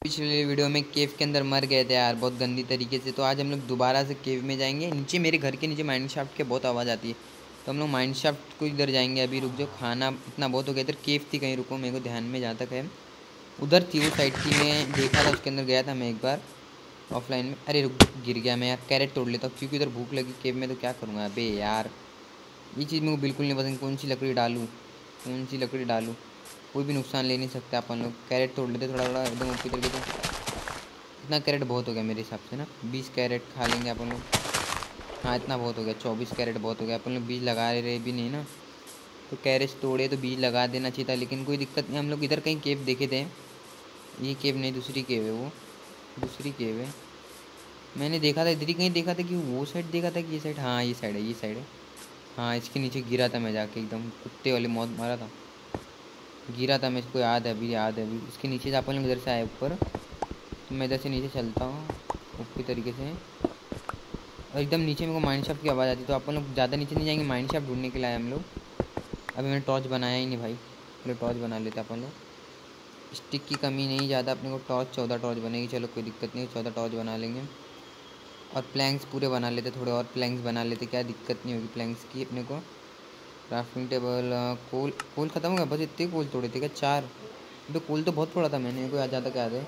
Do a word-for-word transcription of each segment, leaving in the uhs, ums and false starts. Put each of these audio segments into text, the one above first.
पिछले वीडियो में केव के अंदर मर गए थे यार, बहुत गंदी तरीके से। तो आज हम लोग दोबारा से केव में जाएंगे। नीचे मेरे घर के नीचे माइंड शाफ्ट के बहुत आवाज़ आती है, तो हम लोग माइंड शाफ्ट को इधर जाएंगे। अभी रुक जाओ, खाना इतना बहुत हो गया। इधर केव थी कहीं, रुको, मेरे को ध्यान में जहाँ तक है उधर थी, वो साइड थी। मैं देखा था, उसके अंदर गया था मैं एक बार ऑफलाइन में। अरे रुक, गिर गया मैं यार। कैरेट तोड़ लेता हूँ क्योंकि उधर भूख लगी केव में, तो क्या करूँगा। अबे यार, ये चीज़ मेरे को बिल्कुल नहीं पसंद। कौन सी लकड़ी डालूँ, कौन सी लकड़ी डालूँ, कोई भी नुकसान ले नहीं सकता अपन लोग। कैरेट तोड़ लेते थोड़ा थोड़ा एकदम ऊपर तरीके से। इतना कैरेट बहुत हो गया मेरे हिसाब से ना, बीस कैरेट खा लेंगे अपन लोग। हाँ, इतना बहुत हो गया, चौबीस कैरेट बहुत हो गया। अपन लोग बीज लगा रहे भी नहीं ना, तो कैरेट तोड़े तो बीज लगा देना चाहिए था, लेकिन कोई दिक्कत नहीं। हम लोग इधर कहीं केव देखे थे, ये केव नहीं, दूसरी केव है वो, दूसरी केव है। मैंने देखा था इधर ही कहीं देखा था, कि वो साइड देखा था कि ये साइड। हाँ, ये साइड है, ये साइड है। हाँ, इसके नीचे गिरा था मैं जाके, एकदम कुत्ते वाली मौत मारा था, गिरा था मैं। इसको याद है, अभी याद है अभी। इसके नीचे से अपन लोग इधर से आए ऊपर, तो मैं इधर से नीचे चलता हूँ ऊपरी तरीके से, और एकदम नीचे मेरे को माइंड शाफ्ट की आवाज़ आती है। तो अपन लोग ज़्यादा नीचे नहीं जाएंगे, माइंड शाफ्ट ढूंढने के लिए आए हम लोग। अभी मैंने टॉर्च बनाया ही नहीं भाई, पहले टॉर्च बना लेते अपन लोग। स्टिक की कमी नहीं ज़्यादा अपने को, टॉर्च चौदह टॉर्च बनेगी, चलो कोई दिक्कत नहीं, चौदह टॉर्च बना लेंगे। और प्लैंक्स पूरे बना लेते, थोड़े और प्लैंक्स बना लेते, क्या दिक्कत नहीं होगी प्लैंक्स की अपने को। क्राफ्टिंग टेबल, कोल कोल ख़त्म हो गया, बस इतने कोल तोड़े थे क्या, चार। अभी कोल तो बहुत थोड़ा था, मैंने कोई ज़्यादा क्या है,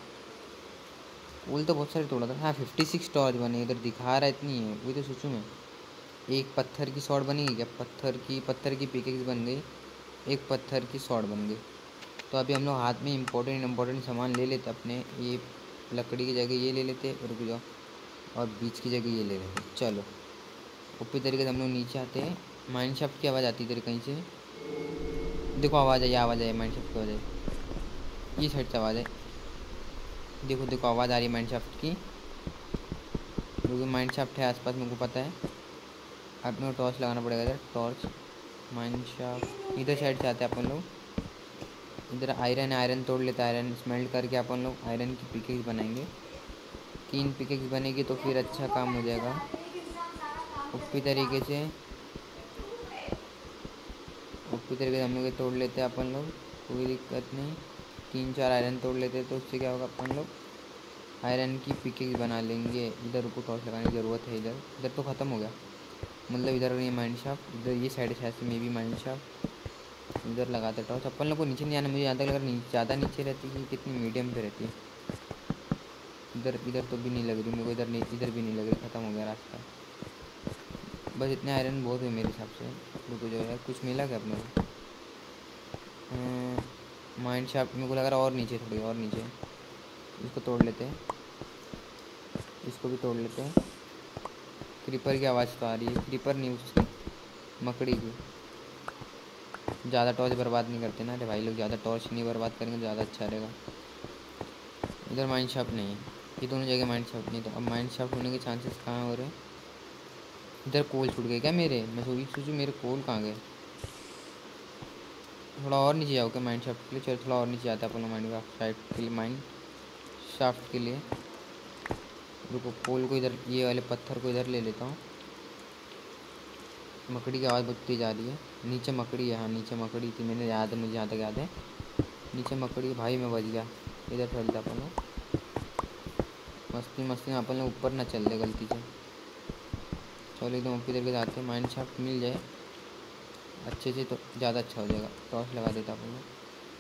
कोल तो बहुत सारे तोड़ा था। हाँ, फिफ्टी सिक्स टॉर्च बने, इधर दिखा रहा है इतनी है, वही तो सोचूं मैं। एक पत्थर की शॉर्ट बनेगी क्या, पत्थर की पत्थर की पिकेक्स बन गई, एक पत्थर की शॉर्ट बन गई। तो अभी हम लोग हाथ में इंपॉर्टेंट इंपॉर्टेंट सामान ले लेते अपने। ये लकड़ी की जगह ये ले लेते, रुक जाओ, और बीच की जगह ये ले लेते। चलो ऊपरी तरीके से हम लोग नीचे आते हैं। माइंड शाफ्ट की आवाज़ आती है इधर कहीं से, देखो आवाज़ आई, आवाज़ आई, माइंड शाफ्ट की आवाज़ आई, ये साइड से आवाज़ है। देखो देखो आवाज़ आ रही है माइंड शाफ्ट की, क्योंकि माइंड शाफ्ट है आसपास, मेरे को पता है। अपने को टॉर्च लगाना पड़ेगा इधर, टॉर्च माइंड शाफ्ट। इधर साइड से आते हैं अपन लोग, इधर आयरन आयरन तोड़ लेते, आयरन स्मेल्ट करके अपन लोग आयरन की पिकेक्स बनाएंगे। तीन पिकेक्स बनेगी तो फिर अच्छा काम हो जाएगा। ऊपरी तरीके से ऊपरी तरीके से हम लोग तोड़ लेते हैं अपन लोग, कोई दिक्कत नहीं। तीन चार आयरन तोड़ लेते हैं, तो उससे क्या होगा, अपन लोग आयरन की पिकेक्स बना लेंगे। इधर रुको, टॉर्च लगाने की ज़रूरत है। इधर इधर तो ख़त्म हो गया, मतलब इधर ये माइंड शाफ्ट, इधर ये साइड शायद से मे भी माइंड शाफ्ट। इधर लगाते टॉर्च। अपन लोग को नीचे नहीं आना, मुझे यहाँ तक लग रहा है ज़्यादा नीचे रहती है, कितनी मीडियम पे रहती है। इधर इधर तो भी नहीं लग रही मेरे को, इधर नहीं, इधर भी नहीं लग रही, ख़त्म हो गया रास्ता। बस इतने आयरन बहुत हुए मेरे हिसाब से। रुको जो है, कुछ मिला क्या अपने को, माइंड शाफ्ट मेरे को लग रहा है और नीचे, थोड़ी और नीचे। इसको तोड़ लेते हैं, इसको भी तोड़ लेते हैं। क्रीपर की आवाज़ तो आ रही है, क्रीपर नहीं, उसकी मकड़ी की। ज़्यादा टॉर्च बर्बाद नहीं करते ना, अरे भाई लोग, ज़्यादा टॉर्च नहीं बर्बाद करेंगे, ज़्यादा अच्छा रहेगा। इधर माइंड शाफ्ट नहीं है, ये दोनों जगह माइंड शाफ्ट नहीं, तो अब माइंड शाफ्ट होने के चांसेस कहाँ हो रहे हैं। इधर कोल छूट गए क्या मेरे, मैं सोची सोचूँ मेरे कोल कहाँ गए। थोड़ा और नीचे जाओ क्या माइंड शाफ्ट के लिए, चलो थोड़ा और नीचे आता है अपन माइंड शाफ्ट के लिए, माइंड शाफ्ट के लिए। रुको, पोल को इधर, ये वाले पत्थर को इधर ले लेता हूँ। मकड़ी की आवाज़ बहुत तेज आ रही है, नीचे मकड़ी है। हाँ, नीचे मकड़ी थी, मैंने याद है, मुझे यहाँ तक याद है, नीचे मकड़ी। भाई मैं बच गया, इधर फैलता अपन लोग, मस्ती मस्ती में अपन लोग ऊपर ना चल दे गलती से। चलो एकदम ऊपर इधर के जाते हैं, माइंड शाफ्ट मिल जाए अच्छे से तो ज़्यादा अच्छा हो जाएगा। टॉर्च लगा देता अपन लोग।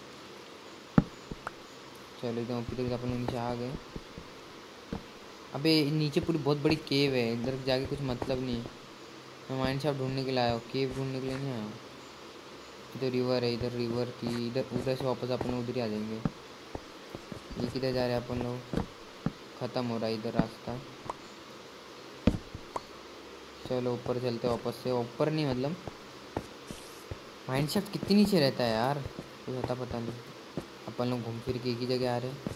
चलो एकदम ऊपर इधर अपन लोग नीचे आ गए। अबे नीचे पूरी बहुत बड़ी केव है, इधर जाके कुछ मतलब नहीं है। मैं माइंड शाफ्ट ढूंढने के लिए आया हूँ, केव ढूंढने के लिए नहीं आया हूँ। इधर रिवर है, इधर रिवर की, इधर उधर से वापस अपन लोग उधर ही आ जाएंगे। ये किधर जा रहे हैं अपन लोग, ख़त्म हो रहा है इधर रास्ता। चलो ऊपर चलते वापस से, ऊपर नहीं मतलब माइंड शाफ्ट कितनी नीचे रहता है यार, कुछ पता पता नहीं। अपन लोग घूम फिर के एक ही जगह आ रहे हैं।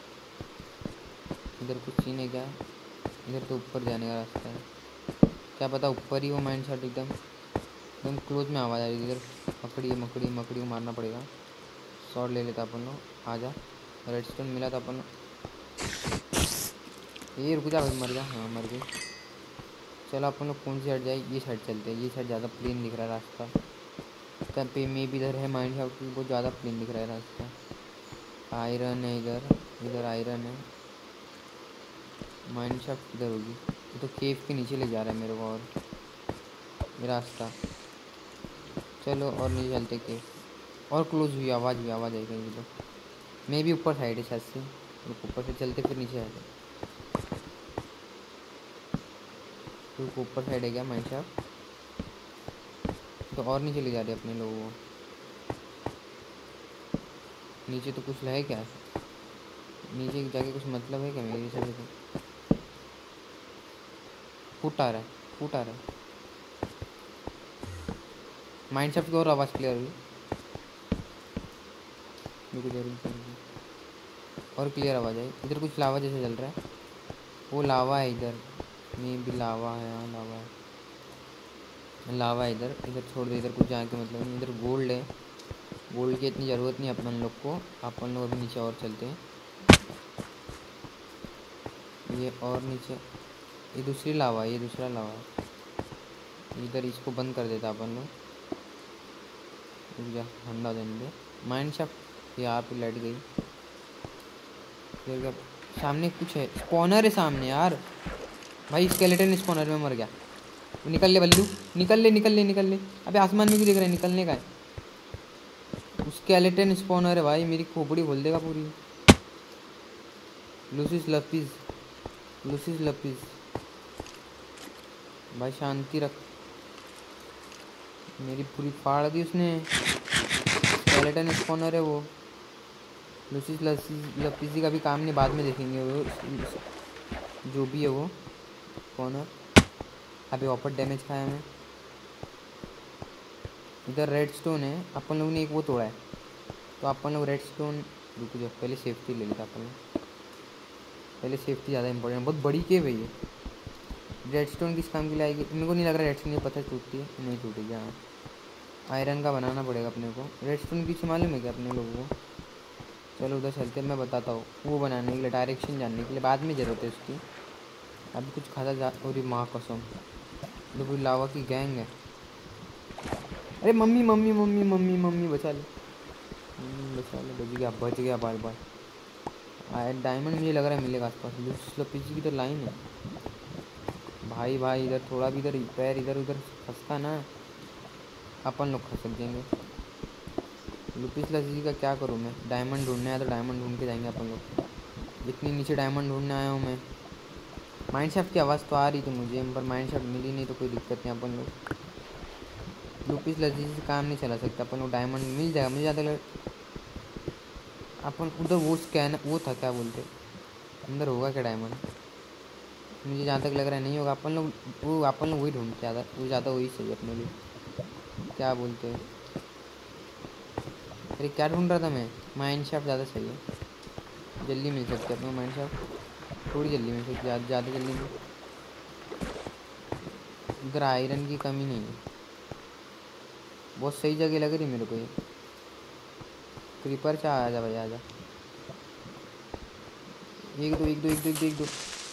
इधर कुछ सीन है क्या, इधर तो ऊपर जाने का रास्ता है, क्या पता ऊपर ही हो माइंड शाफ्ट। एकदम एकदम क्लोज में आवाज़ आ रही है इधर। मकड़ी है, मकड़ी मकड़ी को मारना पड़ेगा। शॉट ले लेता अपन लोग, आ जा। रेडस्टोन मिला था अपन लोग, ये रुक जा भाई, मर जा। हाँ मर गई। चलो अपन लोग कौन सी साइड जाए, ये साइड चलते हैं, ये साइड ज़्यादा प्लेन दिख रहा है रास्ता। तब पे मे भी इधर है माइंड शाफ्ट, बहुत ज़्यादा प्लेन दिख रहा है रास्ता। आयरन है इधर, इधर आयरन है। माइन शाफ्ट किधर होगी? ये तो केव के नीचे ले जा रहा है मेरे को। और ये रास्ता, चलो और नीचे चलते केव। और क्लोज हुई, आवाज़ हुई, आवाज़ आई कहीं तो। मैं भी ऊपर साइड है छत से, ऊपर से चलते फिर नीचे आते। तो ऊपर साइड है क्या माइन शाफ्ट? तो और नीचे ले जा रहे अपने लोगों को। नीचे तो कुछ है क्या? नीचे जाके कुछ मतलब है क्या मेरे हिसाब से? तो फुट आ रहा है, फुट आ रहा है। माइंड शाफ्ट की और आवाज़ क्लियर हुई। रुको जरूर जरूर, और क्लियर आवाज़ आई। इधर कुछ लावा जैसे चल रहा है, वो लावा है इधर। में भी लावा है, हाँ लावा है, लावा है इधर। इधर छोड़ दे, इधर कुछ जाके मतलब नहीं। इधर गोल्ड है, गोल्ड की इतनी ज़रूरत नहीं अपन लोग को। अपन लोग अभी नीचे और चलते हैं। ये और नीचे, ये दूसरी लावा है, ये दूसरा लावा है। इधर इसको बंद कर देता अपन लोग। रुक जा, ठंडा हो जाने दे। माइंड शाफ्ट यहाँ पे लाइट गई। फिर क्या सामने कुछ है? स्पॉनर है सामने यार। भाई स्केलेटन स्पॉनर में मर गया। निकल ले बल्लू, निकल ले निकल ले निकल ले। अबे आसमान में क्यों देख रहा है? निकलने का है। स्केलेटन स्पॉनर है भाई, मेरी खोपड़ी खोल देगा पूरी। लूसिस लपीस, लूसिस लपीस। भाई शांति रख, मेरी पूरी फाड़ दी उसने। स्केलेटन स्पॉनर है वो। लूसिस लपीसी का भी काम नहीं, बाद में देखेंगे वो जो भी है वो स्पॉनर। अभी ऑपर डैमेज खाया मैं। इधर रेड स्टोन है, अपन लोगों ने एक वो तोड़ा है, तो अपन लोग रेड स्टोन। रुक जाओ, पहले सेफ्टी ले लेता अपन लोग। पहले सेफ्टी ज़्यादा इंपॉर्टेंट। बहुत बड़ी केव है ये। रेड स्टोन किस काम के लिए आएगी? मेरे को नहीं लग रहा रेड स्टोन ये पत्थर टूटती है, नहीं टूटेगी। हाँ, आयरन का बनाना पड़ेगा अपने को। रेड स्टोन पीछे मालूम है क्या अपने लोगों को? चलो उधर चलते, मैं बताता हूँ। वो बनाने के लिए, डायरेक्शन जानने के लिए बाद में ज़रूरत है उसकी। अभी कुछ खाता जा। और माँ कसम, तो कोई लावा की गैंग है। अरे mummy mummy mummy mummy mummy बचा ले, मम्मी बचा ले। बच गया, बच गया बार बार। डायमंड मुझे लग रहा है मिलेगा आसपास। लूस लपीसी की तो लाइन है भाई। भाई इधर थोड़ा भी, इधर पैर इधर उधर फंसता ना, अपन लोग खसक जाएंगे। लुपिस लपीसी का क्या करूँ मैं? डायमंड ढूंढने आया तो डायमंड ढूंढ के जाएंगे अपन लोग। इतनी नीचे डायमंड ढूंढने आया हूँ मैं। माइंड शाफ्ट की आवाज़ तो आ रही थी मुझे, पर माइंड शाफ्ट मिली नहीं, तो कोई दिक्कत नहीं। अपन लोग लुपिस लजीज से काम नहीं चला सकता। अपन लोग डायमंड मिल जाएगा मुझे ज़्यादा लग। अपन उधर वो स्कैन वो था, क्या बोलते, अंदर होगा क्या डायमंड? मुझे जहाँ तक लग रहा है नहीं होगा। अपन लोग वो अपन लोग वही ढूंढते ज़्यादा, वो ज़्यादा वही सही अपने लिए। क्या बोलते हैं? अरे क्या ढूंढ रहा था मैं? माइंड शाफ्ट ज़्यादा सही है, जल्दी मिल सकती है अपने माइंड शाफ्ट। थोड़ी जल्दी मिल सकती है, ज़्यादा जल्दी नहीं। इधर आयरन की कमी नहीं है। बहुत सही जगह लग रही मेरे को ये। क्रीपर चाह, आ जा भाई आ जा। एक दो एक दो एक दो एक दो एक दो।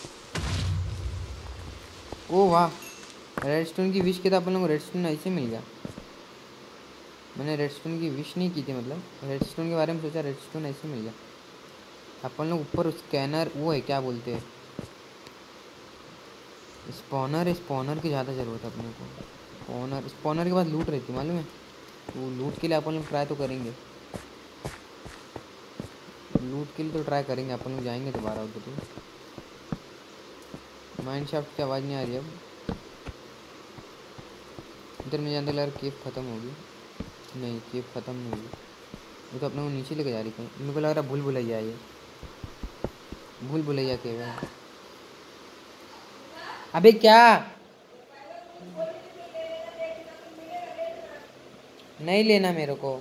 ओ वाह, रेड स्टोन की विश के था अपन लोग को। रेड स्टोन ऐसे मिल गया। मैंने रेड स्टोन की विश नहीं की थी, मतलब रेड स्टोन के बारे में सोचा, रेड स्टोन ऐसे मिल गया। अपन लोग ऊपर स्कैनर वो है, क्या बोलते हैं, स्पॉनर है। स्पॉनर की ज़्यादा ज़रूरत है अपने को। स्पॉनर स्पॉनर के बाद लूट रहती मालूम है, वो लूट के लिए अपन लोग ट्राई तो करेंगे। लूट के लिए तो ट्राई करेंगे अपन लोग, जाएंगे दोबारा उधर। तो माइंड शाफ्ट की आवाज़ नहीं आ रही अब। इधर मुझे अंदर लग रहा केव ख़त्म होगी। नहीं, केव ख़त्म नहीं होगी। वो तो अपने को नीचे लेके जा रही कहीं। मेरे को लग रहा भूल भुलैया ये, भूल भुलैया केव है। अबे क्या, नहीं लेना मेरे को।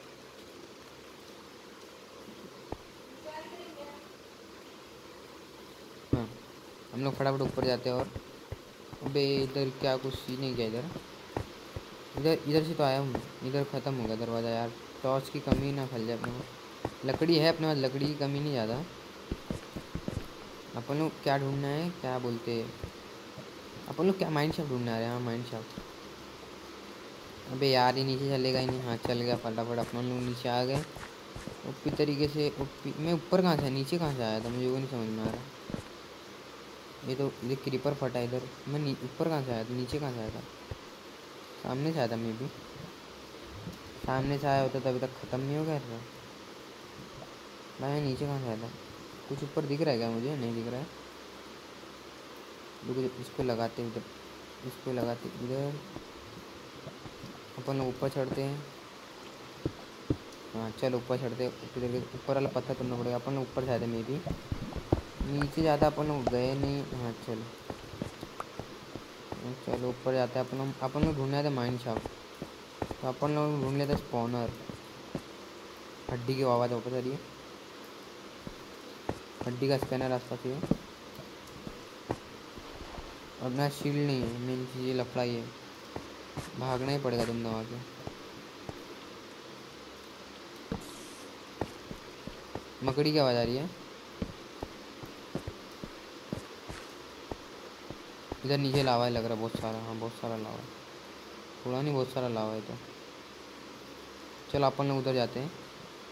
हाँ, हम लोग फटाफट ऊपर जाते हैं। और अबे इधर क्या कुछ सीन है क्या? इधर इधर इधर से तो आया हूँ। इधर ख़त्म हो गया दरवाज़ा यार। टॉर्च की कमी ना खल जाए अपने को। लकड़ी है अपने पास, लकड़ी की कमी नहीं ज़्यादा। अपन लोग क्या ढूंढना है, क्या बोलते हैं अपन लोग? क्या माइंड शाफ्ट ढूंढने आ रहे हैं? हाँ माइंड शाफ्ट। अबे यार ये नीचे चलेगा ही नहीं। हाँ चल गया फटाफट, अपन लोग नीचे आ गए। ओपी तरीके से ओपी। मैं ऊपर कहाँ से, नीचे कहाँ से आया था, मुझे वो नहीं समझ में आ रहा। ये तो ये क्रीपर फटा इधर। मैं ऊपर कहाँ से आया था, नीचे कहाँ से आया था? सामने से आया था मैं भी। सामने से आया होता तो अभी तक ख़त्म नहीं हो गया था भाई। मैं नीचे कहाँ से आया था? कुछ ऊपर दिख रहा है क्या? मुझे नहीं दिख रहा है। रुको इसको लगाते इधर, इसको लगाते इधर। अपन लोग ऊपर चढ़ते हैं। हाँ चल ऊपर चढ़ते। इधर के ऊपर वाला पत्थर तोड़ना पड़ेगा। अपन लोग ऊपर जाते मे भी। नीचे ज़्यादा अपन लोग गए नहीं। हाँ चलो चलो ऊपर जाते हैं अपन लोग। अपन लोग ढूंढने आते माइन शाफ्ट। तो अपन लोग ढूंढ लेते स्पॉनर। हड्डी की आवाज़ वापस आ रही है। हड्डी का स्कैनर आसपास ही है। और ना शील्ड नहीं है। मेन चीज़ ये लफड़ा ही है। भागना ही पड़ेगा तुम दबा के। मकड़ी की आवाज़ आ रही है। इधर नीचे लावा है लग रहा है बहुत सारा। हाँ बहुत सारा लावा है। थोड़ा नहीं बहुत सारा लावा है। तो चलो अपन लोग उधर जाते हैं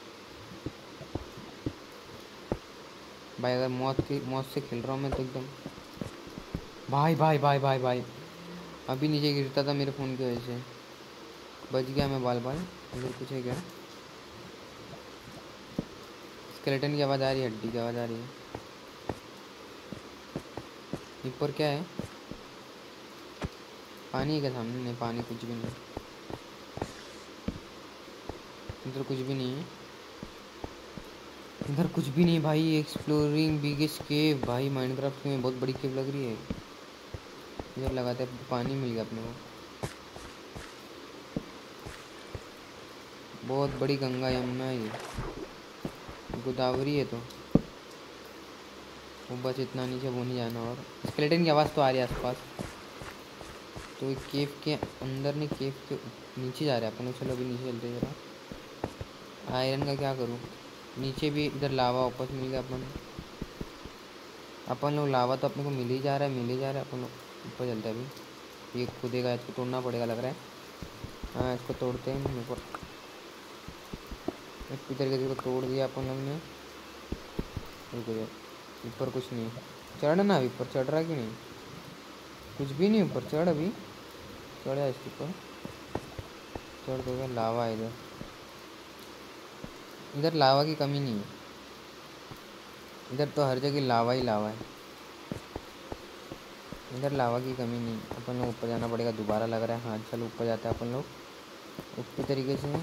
भाई। अगर मौत की मौत से खेल रहा हूँ मैं तो एकदम। भाई भाई भाई भाई भाई अभी नीचे गिरता था मेरे फ़ोन की वजह से। बच गया मैं बाल बाल। इधर कुछ है क्या? स्केलेटन की आवाज़ आ रही है, हड्डी की आवाज़ आ रही है। ऊपर क्या है? पानी है क्या सामने? नहीं पानी कुछ भी नहीं। इधर कुछ भी नहीं है। इधर कुछ भी नहीं भाई। एक्सप्लोरिंग बिगेस्ट केव भाई। माइनक्राफ्ट में बहुत बड़ी केव लग रही है। इधर लगाते हैं। पानी मिल गया अपने को। बहुत बड़ी गंगा यमुना ये गोदावरी है। तो वो बस इतना नीचे वो नहीं जाना। और स्केलेटन की आवाज़ तो आ रही है आसपास। तो केव के अंदर नहीं, केव के नीचे जा रहे हैं अपन। चलो अभी नीचे चलते जरा। आयरन का क्या करूँ? नीचे भी इधर लावा वापस मिल गया अपन अपन लोग। लावा तो अपने को मिल ही जा रहा है, मिल ही जा रहा है। अपन लोग ऊपर चलते हैं अभी। ये कूदेगा, इसको तोड़ना पड़ेगा लग रहा है। हाँ इसको तोड़ते हैं। मेरे को इस तरीके से इसको तोड़ दिया अपन लोग ने। रुको यार ऊपर कुछ नहीं है। चढ़ ना अभी ऊपर। चढ़ रहा कि नहीं? कुछ भी नहीं ऊपर। चढ़ अभी। चढ़ जा इसके ऊपर। चढ़ तो गया। लावा है इधर। इधर लावा की कमी नहीं है। इधर तो हर जगह लावा ही लावा है। इधर लावा की कमी नहीं। अपन लोग ऊपर जाना पड़ेगा दोबारा लग रहा है। हाँ चलो ऊपर जाते हैं अपन लोग उसी तरीके से।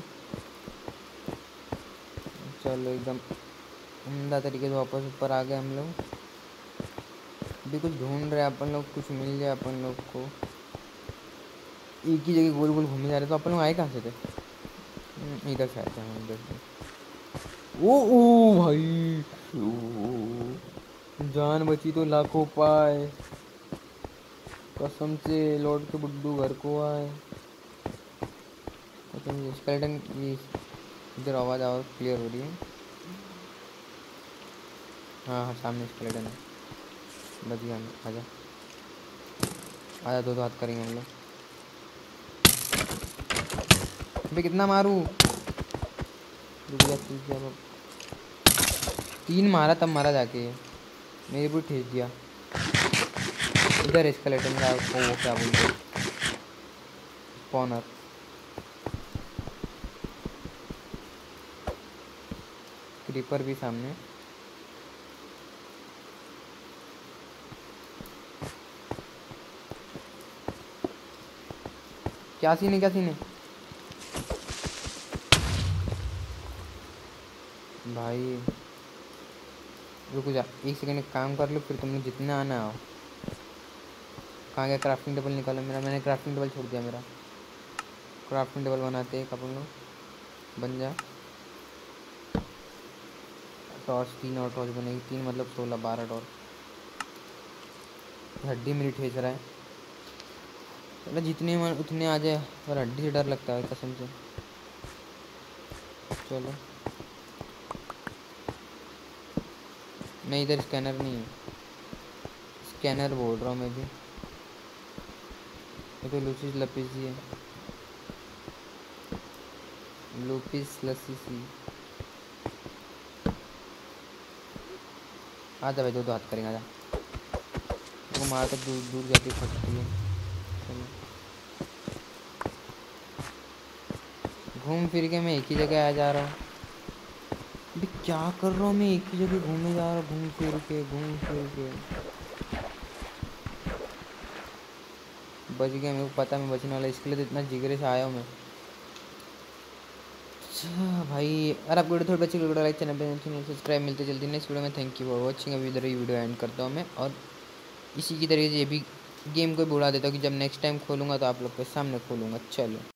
चलो एकदम उम्दा तरीके से वापस ऊपर आ गए हम लोग। अभी कुछ ढूंढ रहे हैं अपन लोग। कुछ मिल जाए अपन लोग को। एक ही जगह गोल गोल घूमे जा रहे। तो अपन लोग आए कहाँ से थे? इधर से आए थे। हाँ इधर से। ओ ओ भाई ओ, जान बची तो लाखों पाए। कसम से लौट के बुड्ढू घर को आए। कसम से। स्केलेटन की इधर आवाज़ आवाज़ क्लियर हो रही है। हाँ हाँ सामने स्केलेटन है। बच गया। आजा आजा। दो दो हाथ करेंगे हम लोग। अबे कितना मारूं? रुक जा ठीक है। तीन मारा तब मारा जाके। मेरे भी ठेस दिया। इधर स्केलेटन का वो वो क्या बोलते हैं? स्पॉनर। क्रीपर भी सामने। क्या सीन है? क्या सीन है भाई? रुक जा एक सेकंड। एक काम कर लो फिर तुमने जितना आना हो। कहाँ गया क्राफ्टिंग टेबल? निकालो मेरा। मैंने क्राफ्टिंग टेबल छोड़ दिया मेरा। क्राफ्टिंग टेबल बनाते हैं अपन लोग। बन जा। टॉर्च तीन और टॉर्च बनेगी। तीन मतलब सोलह बारह टॉर्च। हड्डी मेरी ठेस रहा है। चलो जितने मन उतने आ जाए। पर हड्डी से डर लगता है कसम से। चलो नहीं इधर स्कैनर नहीं है। स्कैनर बोल रहा हूँ मैं भी। ये तो लूसिस लपीसी है। लूपिस लसीसी। आजा भाई, दो दो हाथ करेंगे, आजा। वो मार तो दूर दूर जाती फटती है। चलो घूम फिर के मैं एक ही जगह आ जा रहा हूँ। अभी क्या कर रहा हूँ मैं, एक ही जगह घूमे जा रहा हूँ, घूम फिर के घूम फिर के। बच गया, मेरे को पता मैं बचने वाला, इसके लिए तो इतना जिगरे से आया हूँ मैं। अच्छा भाई, अगर आपको वीडियो थोड़ी अच्छी लगी, लाइक चैनल पे सब्सक्राइब। मिलते जल्दी नेक्स्ट वीडियो में। Thank you for watching. अभी इधर ही वीडियो एंड करता हूँ मैं, और इसी की तरीके से ये भी गेम को भी उड़ा देता हूँ कि जब नेक्स्ट टाइम खोलूँगा तो आप लोग के सामने खोलूँगा। चलो।